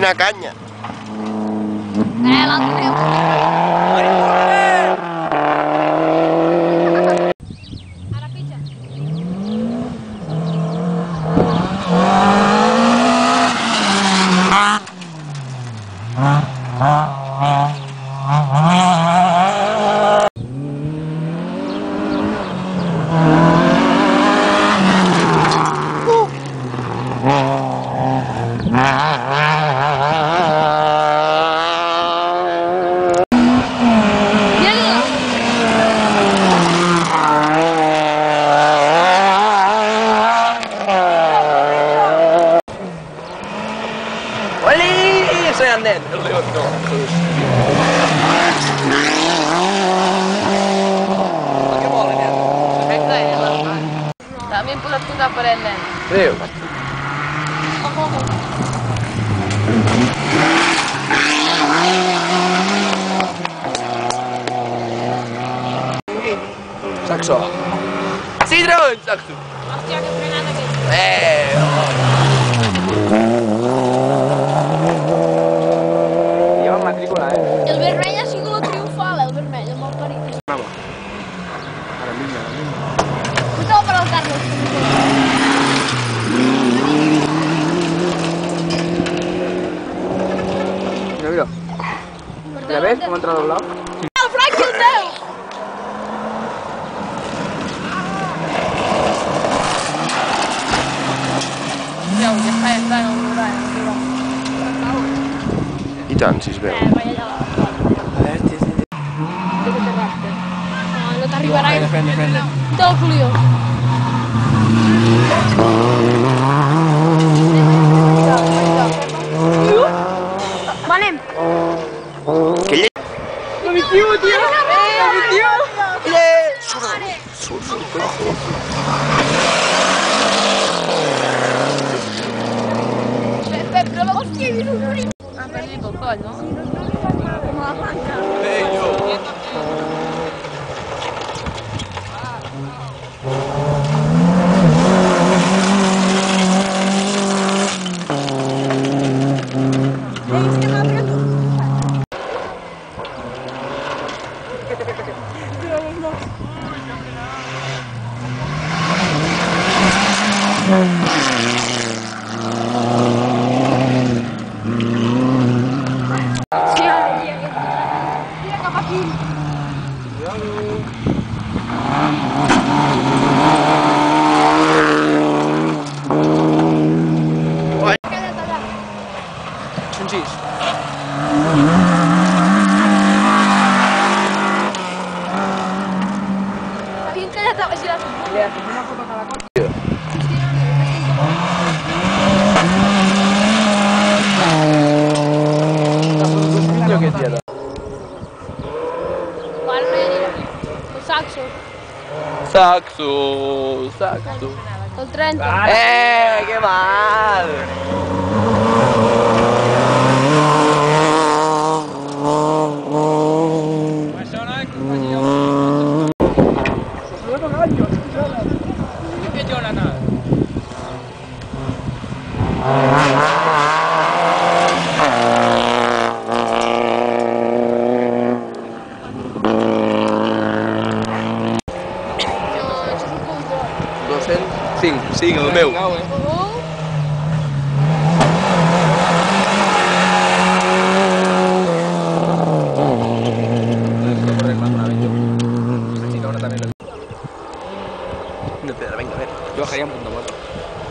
Quina canya! L'altre ara pitja. Sei andando, no. Che vuole niente? Dami un posat posar per ell, nen. Adéu. Saxo. Citron, saxo. Hòstia, que frenada que... Lleva matrícula, El vermell ha sigut el triomfal, el vermell, el molt parit. Ara mismo. Puta per al Carlos. Mira. ¿Ya ves cómo ha entrado al lado? El Frank i el teu! Ja està, no veurà, I tant, si es veu. Vaya allà no t'arribarà. Defèn. Del Julió. Va, anem. Que lleig! Positiu, tio! Positiu! Pep, prova... Hòstia, he vist un riu! Ah, per allà pel coll, no? Com a la panca. Tira cap aquí. Queda't allà. Senzills. Aquí queda't així la... Una foto cada cotxe. Qual media? El saxo. Saxo. El 30. ¡Qué mal! Sí, el meu. Vinga, a veure. Jo bajaria un punt de moto.